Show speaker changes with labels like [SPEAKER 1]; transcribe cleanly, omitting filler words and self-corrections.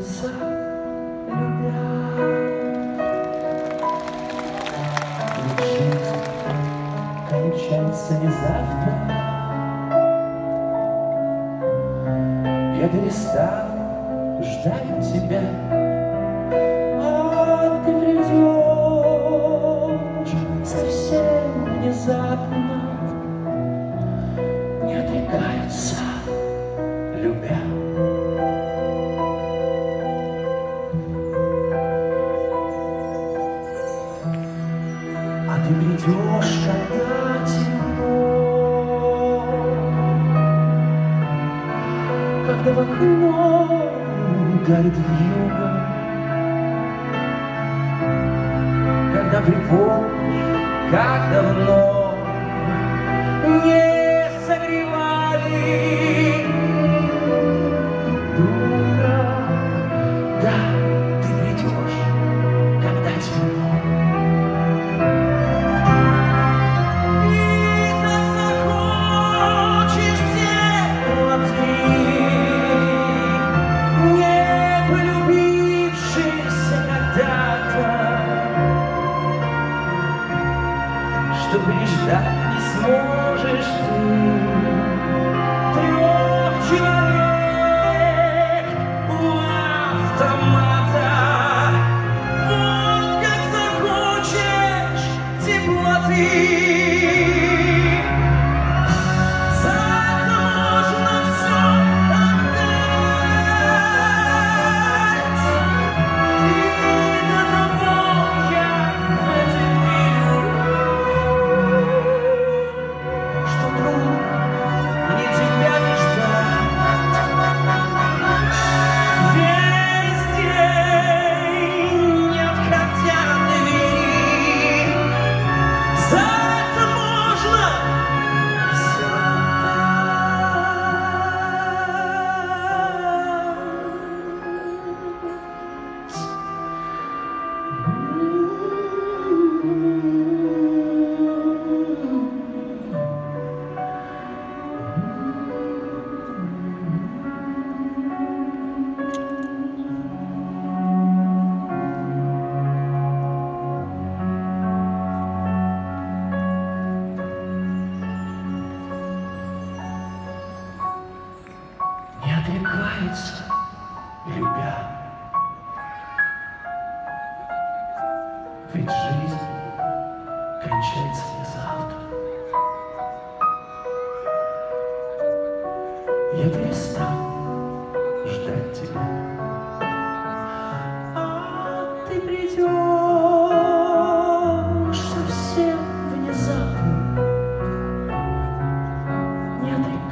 [SPEAKER 1] отрекаются, любя. Ведь жизнь кончается не завтра. Я перестану ждать тебя, а ты придешь совсем внезапно. Не отрекаются, любя. А ты придешь, когда темно, когда в окно горит вьюга, когда припомнишь, как давно не согревали дура. Да, ты придешь, когда темно. И так захочешь теплоты, не полюбившийся когда-то, что переждать не сможешь ты. Трех человек у автомата. Вот как захочешь теплоты. За это можно все отдать. И до того я в это верю, что трудно мне тебя не ждать. Весь день, не отходя от двери, за это можно все не отрекаются, любя. Ведь жизнь кончается не завтра. Я перестану ждать тебя, а ты придешь совсем внезапно. Не отрекайся.